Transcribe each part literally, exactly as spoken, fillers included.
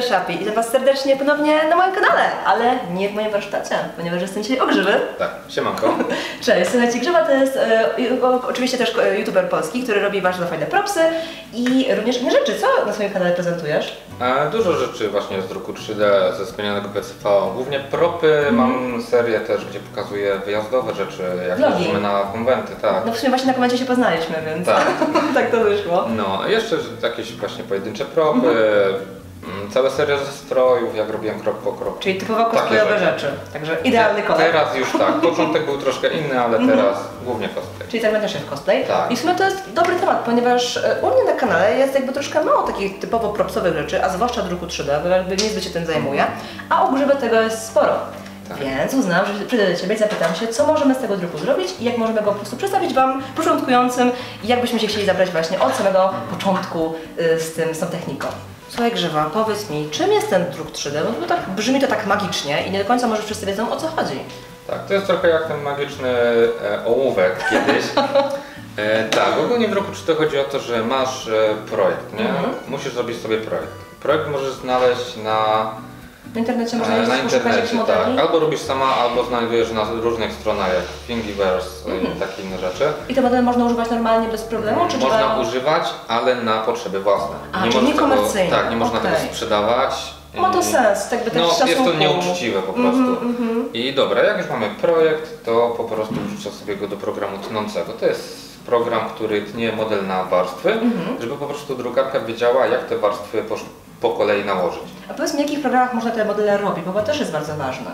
Szapi i witam Was serdecznie ponownie na moim kanale, ale nie w moim warsztacie, ponieważ jestem dzisiaj o Grzyby. Tak, siemanko. Cześć, słuchajcie, Grzyba to jest e, oczywiście też youtuber polski, który robi bardzo fajne propsy i również inne rzeczy. Co na swoim kanale prezentujesz? E, dużo rzeczy właśnie z druku trzy D, ze spełnionego P C V, głównie propy, mm. mam serię też, gdzie pokazuję wyjazdowe rzeczy, jak Vlogi. jeździmy na konwenty, tak. No w sumie właśnie na konwencie się poznaliśmy, więc tak, tak to wyszło. No, jeszcze jakieś właśnie pojedyncze propy, mm. całe serie ze strojów, jak robiłem krok po kroku. Czyli typowo cosplayowe rzeczy. rzeczy, także idealny kolor. Teraz już tak, początek był troszkę inny, ale teraz głównie cosplay. Czyli zamiatasz się w cosplay. Tak. I w sumie to jest dobry temat, ponieważ u mnie na kanale jest jakby troszkę mało takich typowo propsowych rzeczy, a zwłaszcza druku trzy D, bo jakby niezbyt się tym zajmuję, a u Grzyby tego jest sporo. Tak. Więc uznałam, że przyjdę do Ciebie i zapytam się, co możemy z tego druku zrobić i jak możemy go po prostu przedstawić Wam początkującym i jakbyśmy się chcieli zabrać właśnie od samego początku y, z, tym, z tą techniką. Słuchaj Grzywa, powiedz mi, czym jest ten druk trzy D? Bo tak brzmi to tak magicznie i nie do końca może wszyscy wiedzą, o co chodzi. Tak, to jest trochę jak ten magiczny e, ołówek kiedyś. E, tak, ogólnie w druku trzy D chodzi o to, że masz e, projekt, nie? Mhm. Musisz zrobić sobie projekt. Projekt możesz znaleźć na... Na internecie można e, na internecie, modeli? tak. Albo robisz sama, albo znajdujesz na różnych stronach jak Thingiverse mhm. i takie inne rzeczy. I te modele można używać normalnie bez problemu? Czy można trzeba... używać, ale na potrzeby własne. A, nie czyli niekomercyjne. Tak, nie można okay. tego sprzedawać. Ma to sens, tak by też no, szacunku. jest to nieuczciwe po prostu. Mm -hmm. I dobra, jak już mamy projekt, to po prostu wrzucę sobie go do programu tnącego. To jest program, który tnie model na warstwy, mm -hmm. żeby po prostu drukarka wiedziała, jak te warstwy po, po kolei nałożyć. A powiedz mi, w jakich programach można te modele robić, bo to też jest bardzo ważne.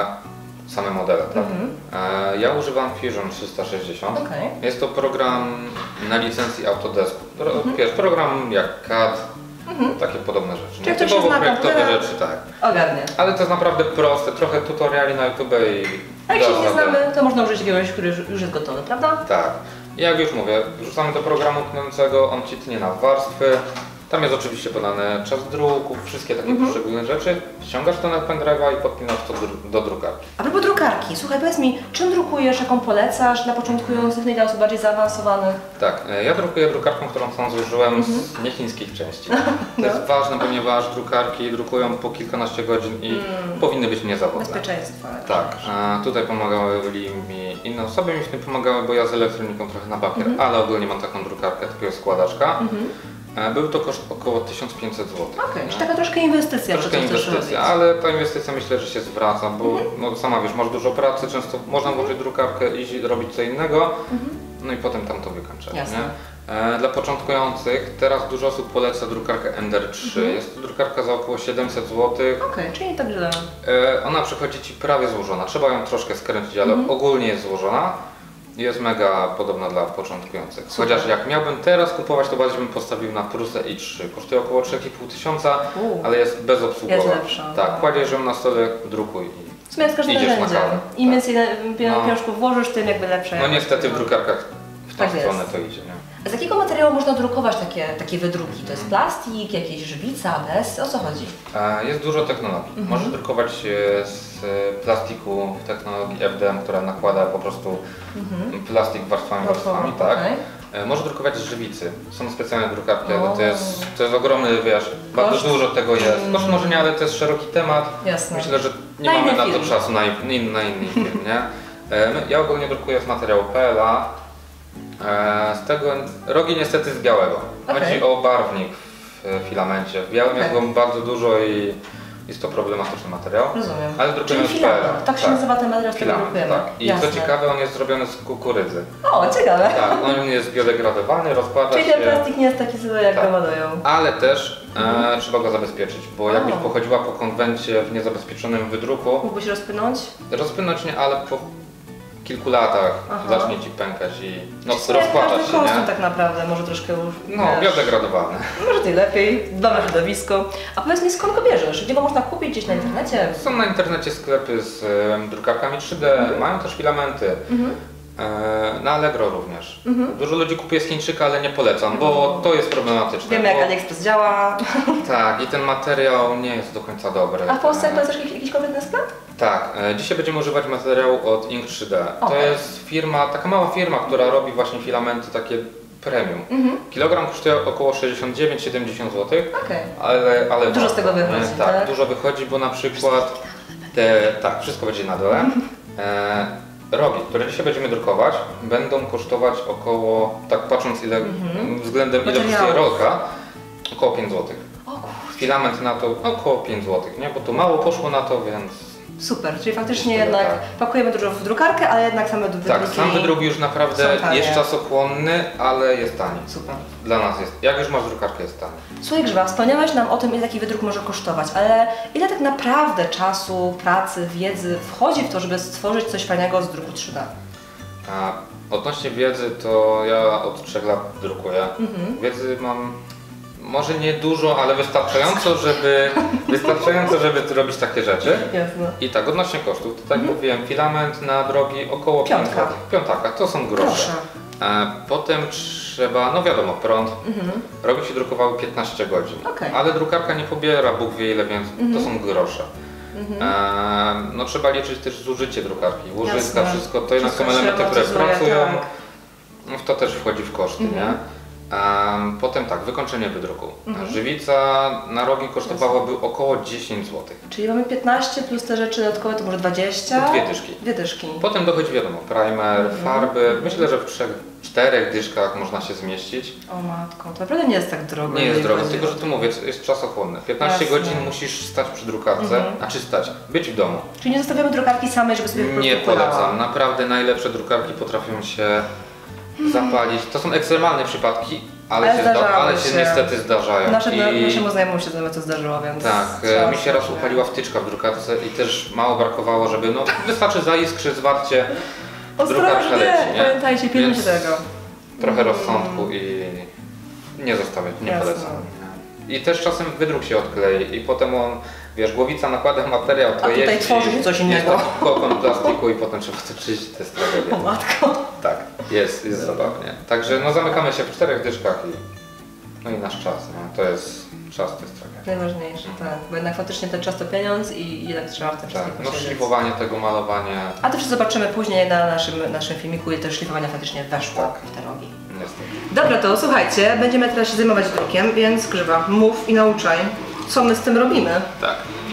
E, same modele, tak? Mm -hmm. e, ja używam Fusion trzysta sześćdziesiąt. Okay. Jest to program na licencji Autodesk. Mm -hmm. Wiesz, program jak C A D. Mhm. Takie podobne rzeczy. Czyli to się zna, projektowe rzeczy, tak. Ogarnie. Ale to jest naprawdę proste, trochę tutoriali na YouTube i... A jak się nie znamy, to można użyć jakiegoś, który już jest gotowy, prawda? Tak. I jak już mówię, wrzucamy do programu tnącego, on ci tnie na warstwy. Tam jest oczywiście podane czas druku, wszystkie takie mhm. poszczególne rzeczy. Ściągasz to na pendrive'a i podpinasz to do drukarki. A propos drukarki, słuchaj, powiedz mi, czym drukujesz, jaką polecasz dla początkujących, dla osób bardziej zaawansowanych? Tak, ja drukuję drukarką, którą sam zużyłem mhm. z niechińskich części. To no. jest ważne, ponieważ drukarki drukują po kilkanaście godzin i mm. powinny być niezawodne. Bezpieczeństwo. Tak, a tutaj pomagały mi inne osoby, mi w tym pomagały, bo ja z elektroniką trochę na bakier, mhm. ale ogólnie mam taką drukarkę, takiego składaczka. Mhm. Był to koszt około tysiąc pięćset złotych. Okej, okay, czyli taka troszkę inwestycja. Troszkę inwestycja, ale ta inwestycja myślę, że się zwraca, bo mhm. no, sama wiesz, masz dużo pracy, często można włożyć mhm. drukarkę i robić co innego, mhm. no i potem tam to wykończać. Nie? E, dla początkujących teraz dużo osób poleca drukarkę Ender trzy. Mhm. Jest to drukarka za około siedemset złotych. Okej, okay, czyli tak źle. E, ona przychodzi Ci prawie złożona, trzeba ją troszkę skręcić, ale mhm. ogólnie jest złożona. Jest mega podobna dla początkujących. Super. Chociaż jak miałbym teraz kupować, to bardziej bym postawił na Prusę i trzy. Kosztuje około trzy i pół tysiąca, uh, ale jest bezobsługowa. Jest lepsza. Tak, kładziesz ją na stole, drukuj i w sumie jest każde idziesz narzędzie. na kawę. Im więcej no. pieniążków włożysz, tym jakby lepsze. No niestety w drukarkach w tą tak stronę jest. to idzie. Nie? A z jakiego materiału można drukować takie, takie wydruki? To jest plastik, jakieś żywica, A B S? O co chodzi? Jest dużo technologii. Mhm. Możesz drukować z plastiku w technologii F D M, która nakłada po prostu mhm. plastik warstwami, warstwami, tak. Okay. Możesz drukować z żywicy. Są specjalne drukarki, ale to jest, to jest ogromny, wiesz, bardzo Koszt? dużo tego jest. Mm. Koszt może nie, ale to jest szeroki temat. Jasne. Myślę, że nie na mamy na to film. czasu na, in, na inny film, nie? Ja ogólnie drukuję z materiału P L A. Z tego rogi niestety z białego. Okay. Chodzi o barwnik w filamencie. W białym okay. jest go bardzo dużo i jest to problematyczny materiał. Rozumiem. Ale drukujemy z P L A. Tak się tak. nazywa ten materiał, który drukujemy. Tak. I Jasne. co ciekawe, on jest zrobiony z kukurydzy. O, ciekawe. Tak, on jest biodegradowalny, rozkłada Czyli się. Czyli ten plastik nie jest taki zły, jak tak. go malują. Ale też mhm. e, trzeba go zabezpieczyć, bo jakbyś pochodziła po konwencie w niezabezpieczonym wydruku... Mógłbyś rozpłynąć? Rozpłynąć nie, ale po kilku latach Aha. zacznie Ci pękać i no, rozkładać się, nie? tak naprawdę, może troszkę już... No, biodegradowalny. Może Ty lepiej, dbamy o środowisko. A powiedz mi, skąd go bierzesz? Gdzie go można kupić? Gdzieś na internecie? Są na internecie sklepy z um, drukarkami trzy D, mhm. mają też filamenty. Mhm. E, na Allegro również. Mhm. Dużo ludzi kupuje z Chińczyka, ale nie polecam, mhm. bo to jest problematyczne. Wiemy, jak AliExpress działa. Tak, i ten materiał nie jest do końca dobry. A w Polsce to jest jakiś, jakiś konkretny sklep? Tak, e, dzisiaj będziemy używać materiału od Ink trzy D. Okay. To jest firma, taka mała firma, która robi właśnie filamenty takie premium. Mhm. Kilogram kosztuje około sześćdziesiąt dziewięć do siedemdziesięciu złotych, Okej. ale, ale Dużo warto, z tego wychodzi, nie? Tak, tak? dużo wychodzi, bo na przykład te, tak, wszystko będzie na dole. E, rogi, które dzisiaj będziemy drukować, będą kosztować około, tak patrząc ile, Mhm. względem ile kosztuje Materiałów. rolka, około pięć złotych. O kurde. Filament na to około pięć złotych, nie? Bo tu mało poszło na to, więc... Super, czyli faktycznie Myślę, jednak tak. pakujemy dużo w drukarkę, ale jednak same wydruki... Tak, sam wydruk już naprawdę są tanie. jest czasochłonny, ale jest tani. Super. Dla nas jest. Jak już masz drukarkę, jest tani. Słuchaj Grzyba, wspomniałeś nam o tym, ile taki wydruk może kosztować, ale ile tak naprawdę czasu, pracy, wiedzy wchodzi w to, żeby stworzyć coś fajnego z druku trzy D? A odnośnie wiedzy, to ja od trzech lat drukuję. Mhm. Wiedzy mam może nie dużo, ale wystarczająco, żeby, wystarczająco, żeby robić takie rzeczy. Jasne. I tak, odnośnie kosztów, to tak Mhm. mówiłem, filament na drogi około pięć Piątka. złotych. Piątaka, to są grosze. Proszę. E, potem trzeba, no wiadomo, prąd. Mhm. Rogi się drukowały piętnaście godzin, Okej. ale drukarka nie pobiera Bóg wie ile, więc Mhm. to są grosze. Mhm. E, no trzeba liczyć też zużycie drukarki, łożyska, Jasne. wszystko, to jednak są Wszystko się elementy, które amortyzuje, pracują, tak. no w to też wchodzi w koszty, Mhm. nie? Um, potem tak, wykończenie wydruku. Mhm. Żywica na rogi kosztowałaby około dziesięć złotych. Czyli mamy piętnaście plus te rzeczy dodatkowe, to może dwadzieścia? Dwie dyszki. Dwie dyszki. Potem dochodzi wiadomo, primer, Mhm. farby. Myślę, że w trzech, czterech dyszkach można się zmieścić. O matko, to naprawdę nie jest tak drogo. Nie jest jeżeli drogo, chodzi tylko o- że tu mówię, jest czasochłonne. piętnaście Jasne. godzin musisz stać przy drukarce, Mhm. znaczy stać, być w domu. Czyli nie zostawiamy drukarki samej, żeby sobie po prostu Nie płynęła. polecam. Naprawdę najlepsze drukarki potrafią się zapalić. To są ekstremalne przypadki, ale, Ale się, zda, zdarzały ale się się. niestety zdarzają. Nasze, I- Naszemu znajomemu się to zdarzyło, więc... Tak, trzeba e, mi się raz ostrożnie. upaliła wtyczka w drukarce i też mało brakowało, żeby no wystarczy zaiskrzy, zwarcie, drukarka Ostrożnie, leci, nie? pamiętajcie, pilnujcie Więc tego. Trochę rozsądku i nie zostawiać, nie Jasne. polecam. Nie. I też czasem wydruk się odklei i potem on, wiesz, głowica nakłada materiał, to A tutaj jeździ, tworzy się coś innego. Jest taki kokon plastiku i potem trzeba to czyścić, to jest tragedia. O matko. Tak, jest, jest zabawnie. Także no zamykamy się w czterech dyszkach i no i nasz czas, no, to jest czas, to jest tragedia. Najważniejsze, tak. Bo jednak faktycznie ten czas to pieniądz i jednak trzeba w tym Tak, wszystkim no posiedzieć. szlifowanie tego, malowanie, A to wszystko zobaczymy później na naszym, naszym filmiku, ile też szlifowania faktycznie weszło Tak. w te rogi. niestety. Dobra, to słuchajcie, będziemy teraz się zajmować drukiem, więc Grzyba, mów i nauczaj, co my z tym robimy. Tak.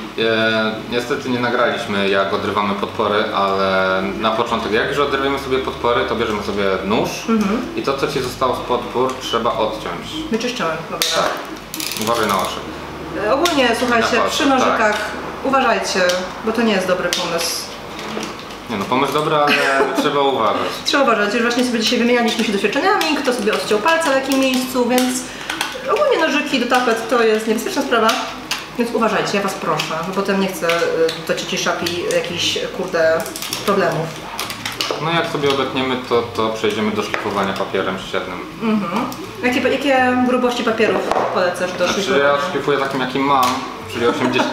E, niestety nie nagraliśmy, jak odrywamy podpory, ale na początek, jak już odrywamy sobie podpory, to bierzemy sobie nóż Mhm. i to, co Ci zostało z podpór, trzeba odciąć. Wyczyszczamy. Dobra. Tak. Uważaj na oczy. E, Ogólnie, słuchajcie, Na przy oczy, nożykach uważajcie, bo to nie jest dobry pomysł. Nie no, pomysł dobry, ale trzeba uważać. Trzeba uważać, już właśnie sobie dzisiaj wymienialiśmy się doświadczeniami, kto sobie odciął palca w jakim miejscu, więc ogólnie nożyki do tapet to jest niebezpieczna sprawa. Więc uważajcie, ja Was proszę, bo potem nie chcę y, do cieci Szapi jakichś, kurde, problemów. No jak sobie obetniemy, to, to przejdziemy do szlifowania papierem ściernym. Mhm. Jakie, jakie grubości papierów polecasz do Znaczy szlifowania? ja szlifuję takim, jakim mam, czyli osiemdziesiąt,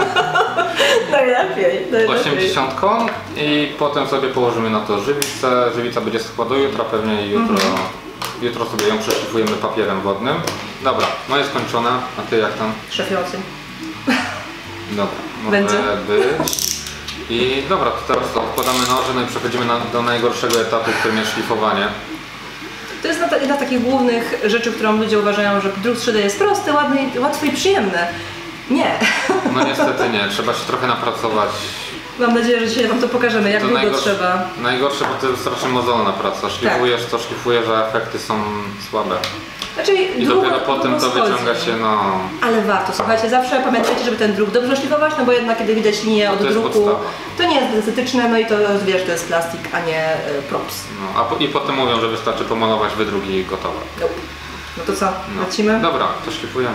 Najlepiej, najlepiej. osiemdziesiątką i potem sobie położymy na to żywicę. Żywica będzie schła do jutra pewnie i jutro, Mhm. jutro sobie ją przeszlifujemy papierem wodnym. Dobra, no jest skończona, a Ty jak tam? Szefie oceń. Dobra, może Będzie. być. I dobra, to teraz to odkładamy noże, no i przechodzimy na, do najgorszego etapu, którym jest szlifowanie. To jest jedna z takich głównych rzeczy, którą ludzie uważają, że druk trzy D jest prosty, ładny, łatwy i przyjemny. Nie. No niestety nie, trzeba się trochę napracować. Mam nadzieję, że dzisiaj Wam to pokażemy, jak To długo najgorsze- trzeba. Najgorsze, bo to jest strasznie mozolna praca. Szlifujesz to, szlifujesz, a efekty są słabe. Znaczy, I długo, dopiero potem długo to schodzi. wyciąga się, no... Ale warto, słuchajcie, zawsze pamiętajcie, żeby ten druk dobrze szlifować, no bo jednak kiedy widać linię od To jest druku, podstawa. to nie jest estetyczne, no i to wiesz, to jest plastik, a nie y, props. no a po, I potem mówią, że wystarczy pomalować wydruki i gotowe. Nope. No to co, No. lecimy? Dobra, to szlifujemy.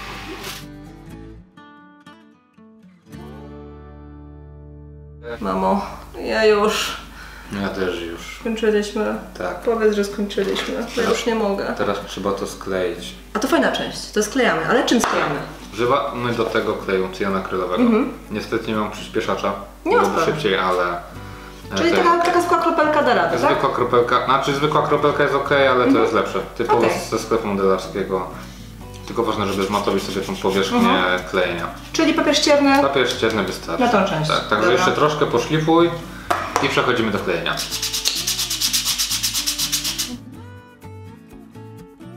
Mamo, ja już Ja też już. skończyliśmy. Tak. Powiedz, że skończyliśmy, bo ja już nie mogę. Teraz trzeba to skleić. A to fajna część, to sklejamy, ale czym sklejamy? Używamy do tego kleju cyjanoakrylowego. Mhm. Niestety nie mam przyspieszacza. Nie ma Byłoby sprawy. szybciej, ale... Czyli to taka, jest- taka zwykła kropelka da radę, tak? Zwykła kropelka, znaczy zwykła kropelka jest ok, ale to jest lepsze. Typowo Okej. ze sklepu modelarskiego. Tylko ważne, żeby zmatowić sobie tą powierzchnię Mhm. klejenia. Czyli papier ścierny Papier ścierny wystarczy. na tą część. Tak, także Dobra. jeszcze troszkę poszlifuj i przechodzimy do klejenia.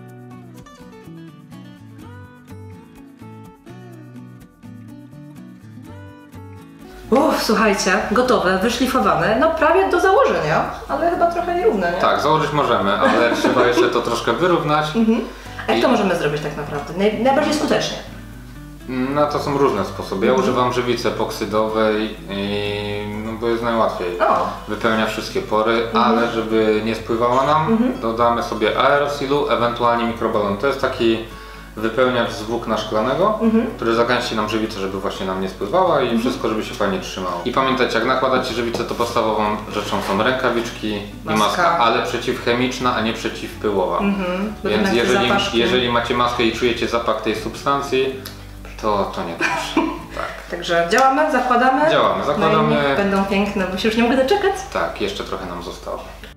słuchajcie, gotowe, wyszlifowane, no prawie do założenia, ale chyba trochę nierówne, nie? Tak, założyć możemy, ale trzeba jeszcze to troszkę wyrównać. Mhm. A jak I... to możemy zrobić tak naprawdę? Naj, najbardziej skutecznie? No to są różne sposoby. Ja Mhm. używam żywicy epoksydowej, i, no bo jest najłatwiej. O. Wypełnia wszystkie pory, Mhm. ale żeby nie spływała nam, Mhm. dodamy sobie aerosilu, ewentualnie mikrobalon. To jest taki wypełniacz z włókna szklanego, Mhm. który zagęści nam żywicę, żeby właśnie nam nie spływała i Mhm. wszystko, żeby się fajnie trzymało. I pamiętajcie, jak nakładacie żywicę, to podstawową rzeczą są rękawiczki Maska. i maska, ale przeciwchemiczna, a nie przeciwpyłowa. Mhm. Bo Więc tam jakieś jeżeli, zapaszki. jeżeli macie maskę i czujecie zapach tej substancji, to, to nie dobrze. Tak. Także działamy, zakładamy. Działamy, zakładamy. No i niech będą piękne, bo się już nie mogę doczekać. Tak, jeszcze trochę nam zostało.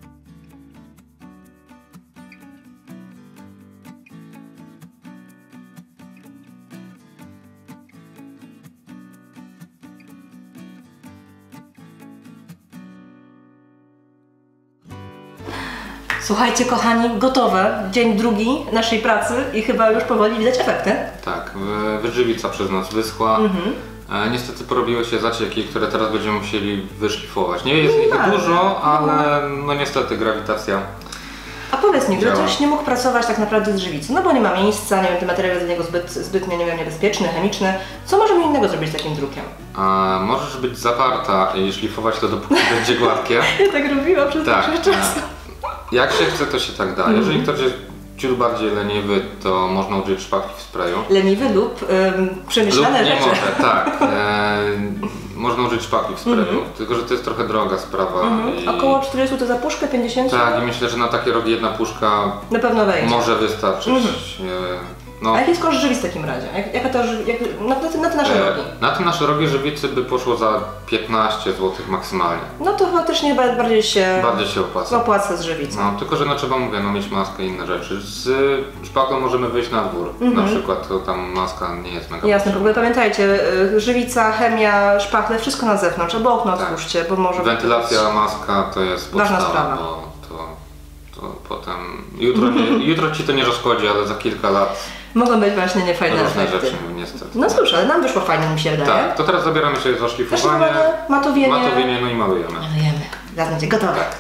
Słuchajcie kochani, gotowe. Dzień drugi naszej pracy i chyba już powoli widać efekty. Tak, wy- wyżywica przez nas wyschła. Mhm. E, niestety porobiły się zacieki, które teraz będziemy musieli wyszlifować. Nie jest ich Tak. dużo, ale no niestety grawitacja. A powiedz mi, gdyby Działa. ktoś nie mógł pracować tak naprawdę z żywicą, no bo nie ma miejsca, nie wiem, ten materiał jest dla niego zbyt, zbytnio, nie wiem, niebezpieczny, chemiczny, co możemy innego zrobić z takim drukiem? E, możesz być zaparta i szlifować to dopóki będzie gładkie. Ja tak robiłam przez Tak. większość czasu. Jak się chce, to się tak da. Mhm. Jeżeli ktoś jest ciut bardziej leniwy, to można użyć szpachli w sprayu. Leniwy lub ym, przemyślane Lub nie rzeczy. może, tak. E, można użyć szpachli w sprayu, Mhm. tylko że to jest trochę droga sprawa. Mhm. I, Około czterdzieści to za puszkę, pięćdziesiąt? tak, i myślę, że na takie rogi jedna puszka Na pewno wejdzie. może wystarczyć. Mhm. E, no, A jaki jest koszt żywic w takim razie? Jak, jaka to, ży- jak, na, na, te, na te nasze e, rogi? na te nasze rogi żywicy by poszło za piętnaście złotych maksymalnie. No to faktycznie ba- bardziej się Bardziej się opłaca. opłaca z żywicą. No, tylko że no trzeba, mówię, no, mieć maskę i inne rzeczy. Z szpachą możemy wyjść na dwór. Mhm. Na przykład to tam maska nie jest mega Jasne, w potrzebna. ogóle pamiętajcie, y, żywica, chemia, szpachle, wszystko na zewnątrz, albo okno Tak. otwórzcie, bo może... Wentylacja, maska to jest Ważna podstawa, sprawa. bo to, to potem... Jutro, nie, jutro Ci to nie rozchodzi, ale za kilka lat Mogą być właśnie niefajne różne efekty. rzeczy niestety. No cóż, ale nam wyszło fajnie, mi się wydaje. Tak, to teraz zabieramy się za szlifowanie, Zaszlifowane, matowienie. matowienie, no i malujemy. Malujemy. Zaraz będzie gotowe. Tak.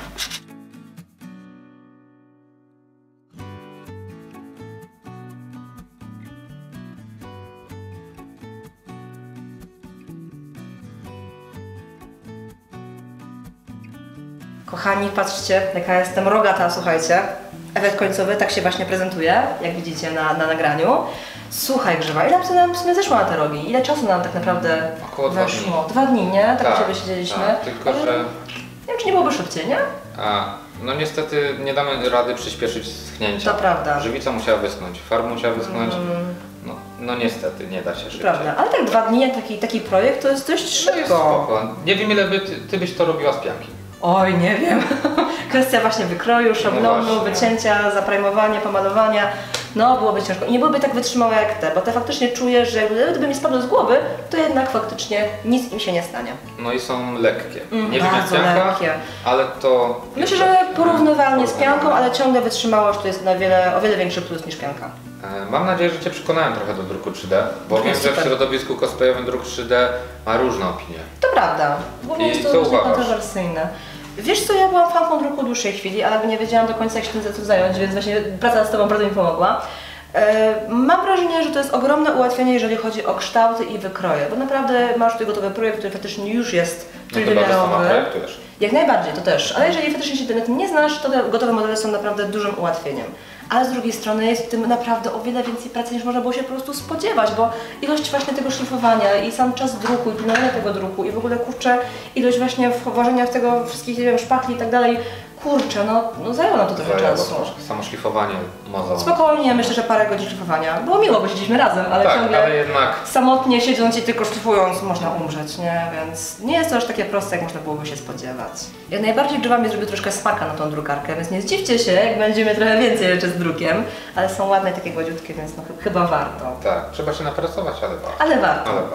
Kochani, patrzcie, jaka jestem rogata, słuchajcie. Efekt końcowy tak się właśnie prezentuje, jak widzicie na, na nagraniu. Słuchaj Grzywa, ile nam w sumie zeszło na te rogi? Ile czasu nam tak naprawdę Około dwa weszło? Dwa dni, nie? Tak, Tak, u Ciebie siedzieliśmy. tak, tylko Ale że- Nie wiem, czy nie byłoby szybciej, nie? A, no niestety nie damy rady przyspieszyć schnięcia. To prawda. Żywica musiała wyschnąć, farba musiała wyschnąć. Mm, No, no niestety, nie da się szybciej. prawda, ale tak dwa dni, jak taki, taki projekt, to jest dość No jest szybko. spoko. Nie wiem ile by ty, ty byś to robiła z pianki. Oj, nie wiem. Kwestia właśnie wykroju, szablonu, właśnie. wycięcia, zaprajmowania, pomalowania. No, byłoby ciężko. I nie byłoby tak wytrzymałe jak te, bo te faktycznie czuję, że jakby- gdyby mi spadło z głowy, to jednak faktycznie nic im się nie stanie. No i są lekkie. Mm, nie wiem jak bardzo pianka, lekkie. ale to... Myślę, że porównywalnie z pianką, ale ciągle wytrzymałość to jest na wiele, o wiele większy plus niż pianka. E, Mam nadzieję, że Cię przekonałem trochę do druku trzy D, bo wiem, że w Super. środowisku cosplayowym druk trzy D ma różne opinie. To prawda. Głównie I jest to co właśnie uważasz? kontrowersyjne. Wiesz co, ja byłam fanką druku dłuższej chwili, ale nie wiedziałam do końca jak się tym zająć, więc właśnie praca z Tobą bardzo mi pomogła. E, Mam wrażenie, że to jest ogromne ułatwienie, jeżeli chodzi o kształty i wykroje, bo naprawdę masz tutaj gotowy projekt, który faktycznie już jest No chyba, że sama trójwymiarowy. projektujesz. Jak najbardziej, to też, ale jeżeli faktycznie się na tym nie znasz, to te gotowe modele są naprawdę dużym ułatwieniem. Ale z drugiej strony jest w tym naprawdę o wiele więcej pracy niż można było się po prostu spodziewać, bo ilość właśnie tego szlifowania i sam czas druku i pilnowanie tego druku i w ogóle kurczę ilość właśnie włożenia w tego wszystkich, nie wiem, szpachli i tak dalej, kurczę, no, no zajęło nam to trochę Zajęło czasu. Samo szlifowanie moza. Spokojnie, myślę, że parę godzin szlifowania. Było miło, bo siedzieliśmy razem, ale Tak, ciągle ale jednak samotnie siedząc i tylko szlifując można umrzeć, nie? Więc nie jest to aż takie proste, jak można byłoby się spodziewać. Jak najbardziej grzewam jest, żeby troszkę smaka na tą drukarkę, więc nie zdziwcie się, jak będziemy trochę więcej rzeczy z drukiem, ale są ładne, takie gładziutkie, więc no, ch- chyba warto. tak, trzeba się napracować, ale warto. Ale warto. Ale warto.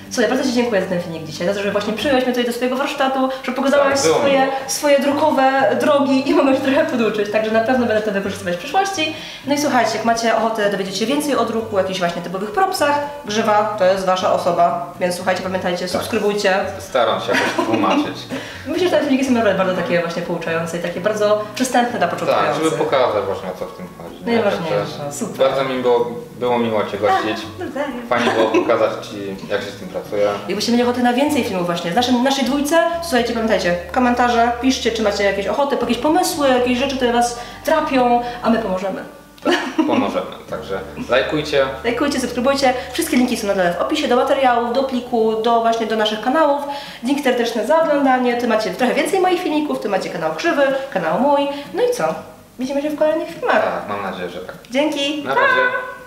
Słuchaj, bardzo Ci dziękuję za ten filmik dzisiaj, za to, że właśnie przyjąłeś mnie tutaj do swojego warsztatu, że pokazałaś Tak, było swoje, miło. swoje drukowe drogi i mogę się trochę poduczyć, także na pewno będę to wykorzystywać w przyszłości. No i słuchajcie, jak macie ochotę dowiedzieć się więcej o druku, jakichś właśnie typowych propsach, Grzywa to jest Wasza osoba, więc słuchajcie, pamiętajcie, subskrybujcie. Staram się jakoś tłumaczyć. Myślę, że te filmiki są naprawdę bardzo takie właśnie pouczające i takie bardzo przystępne dla Tak, początkujących. żeby pokazać właśnie o co w tym chodzi. nie? Najważniejsze, Także super. Bardzo mi było, było miło Cię gościć. Fajnie było pokazać Ci, jak się z tym pracuje. Jakbyście mieli ochotę na więcej filmów właśnie w naszym, naszej dwójce, słuchajcie, pamiętajcie, komentarze, piszcie, czy macie jakieś ochoty, jakieś pomysły, jakieś rzeczy, które Was trapią, a my pomożemy. Tak, pomożemy. Także lajkujcie. Lajkujcie, subskrybujcie. Wszystkie linki są na dole w opisie do materiałów, do pliku, do właśnie do naszych kanałów. Dzięki serdeczne za oglądanie. Tu macie trochę więcej moich filmików, tu macie kanał Krzywy, kanał mój. No i co? Widzimy się w kolejnych filmach. Tak, mam nadzieję, że tak. Dzięki. Na razie.